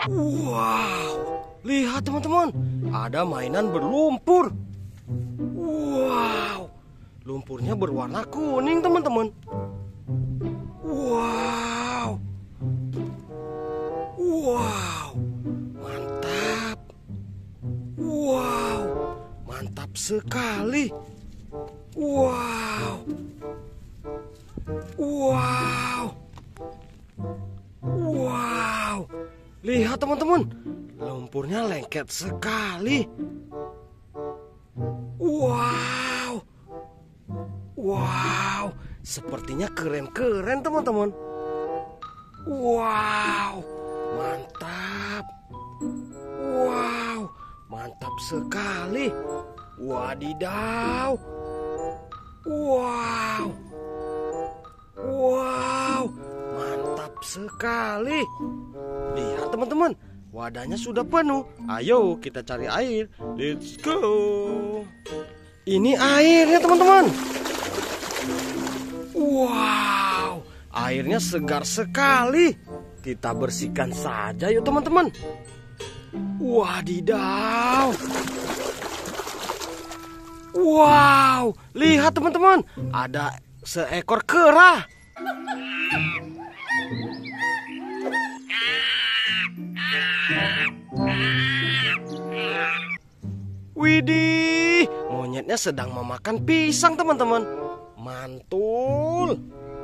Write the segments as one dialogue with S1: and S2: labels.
S1: Wow, lihat teman-teman, ada mainan berlumpur. Wow, lumpurnya berwarna kuning teman-teman. Wow, wow, mantap. Wow, mantap sekali. Wow, wow, wow. Lihat teman-teman, lumpurnya lengket sekali. Wow, wow, sepertinya keren-keren teman-teman. Wow, mantap. Wow, mantap sekali. Wadidaw. Wow, wow, mantap sekali. Lihat teman-teman, wadahnya sudah penuh. Ayo kita cari air. Let's go. Ini airnya teman-teman. Wow, airnya segar sekali. Kita bersihkan saja yuk teman-teman. Wadidaw. Wow, lihat teman-teman, ada seekor kera. Widih, monyetnya sedang memakan pisang teman-teman. Mantul.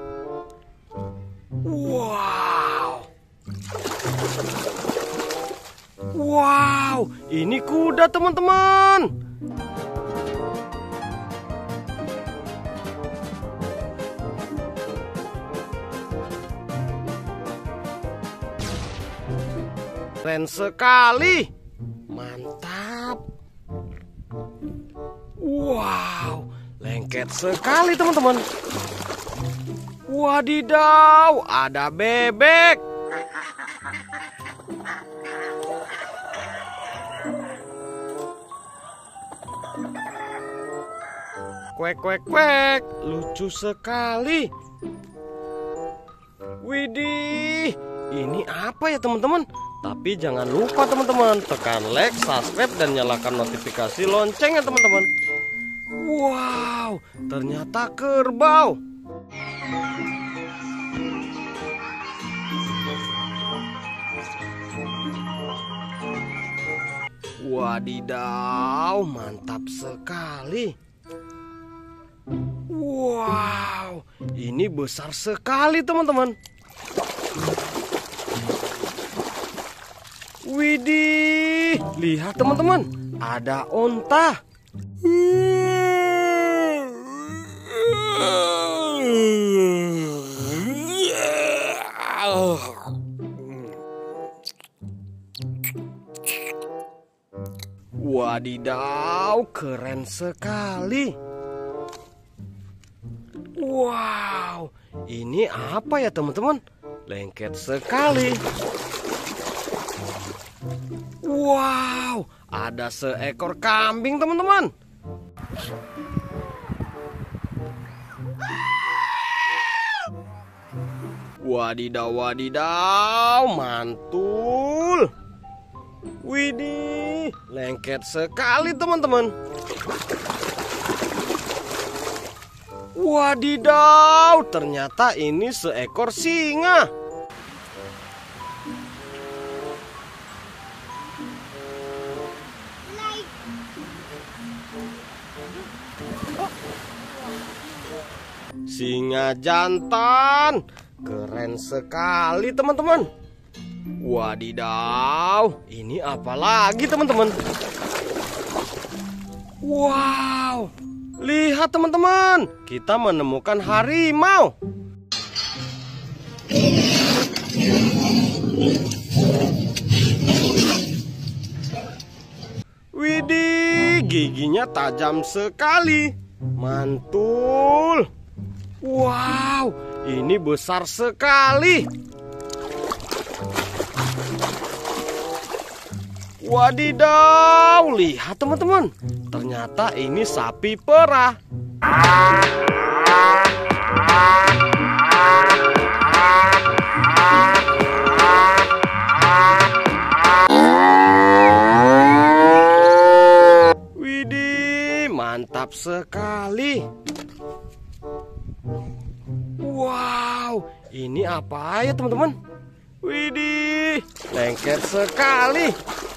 S1: Wow. Wow, ini kuda teman-teman. Keren sekali. Mantap. Wow, lengket sekali teman-teman. Wadidaw, ada bebek. Kuek kuek kuek, lucu sekali. Widih, ini apa ya teman-teman? Tapi jangan lupa teman-teman, tekan like, subscribe, dan nyalakan notifikasi loncengnya teman-teman. Wow, ternyata kerbau. Wadidaw, mantap sekali. Wow, ini besar sekali teman-teman. Widih, lihat teman-teman, ada onta. Wadidaw, keren sekali. Wow, ini apa ya teman-teman? Lengket sekali. Wow, ada seekor kambing teman-teman. Wadidaw, wadidaw, mantul. Widih, lengket sekali teman-teman. Wadidaw, ternyata ini seekor singa. Singa jantan, keren sekali teman-teman. Wadidaw, ini apa lagi teman-teman? Wow, lihat teman-teman, kita menemukan harimau. Widih, giginya tajam sekali. Mantul. Wow, ini besar sekali. Wadidaw, lihat teman-teman, ternyata ini sapi perah. mantap sekali. Wow, ini apa ya teman-teman? Widih, lengket sekali.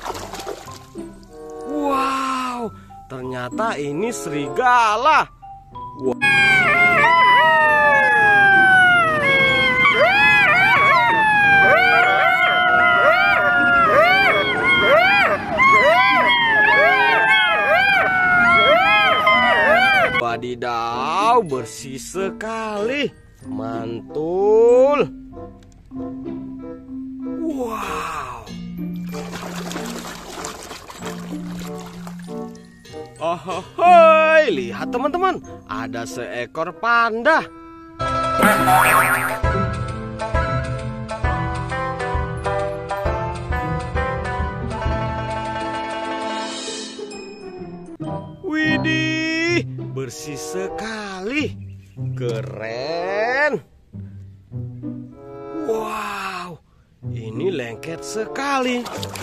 S1: Wow, ternyata ini serigala. Wow. Wadidaw, bersih sekali. Mantul. Wow. Oh, lihat teman-teman, ada seekor panda. Widih, bersih sekali. Keren. Wow, ini lengket sekali.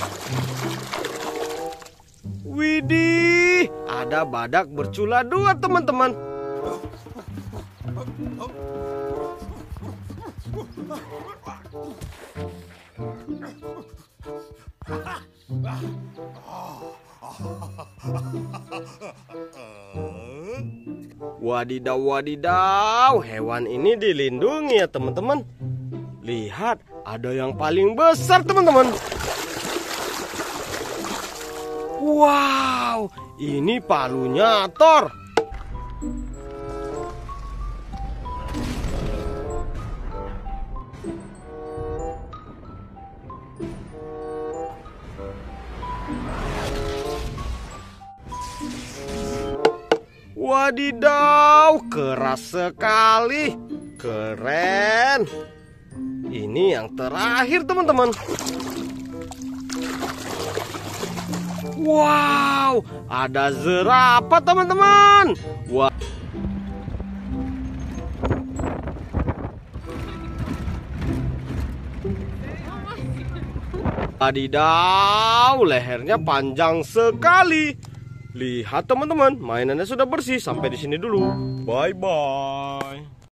S1: Widih, ada badak bercula dua teman-teman. Wadidaw, wadidaw, hewan ini dilindungi ya teman-teman. Lihat, ada yang paling besar teman-teman. Wow, ini palunya Thor. Wadidaw, keras sekali. Keren. Ini yang terakhir teman-teman. Wow, ada zerafa teman-teman. Wah. Wadidaw, lehernya panjang sekali. Lihat teman-teman, mainannya sudah bersih. Sampai di sini dulu. Bye-bye.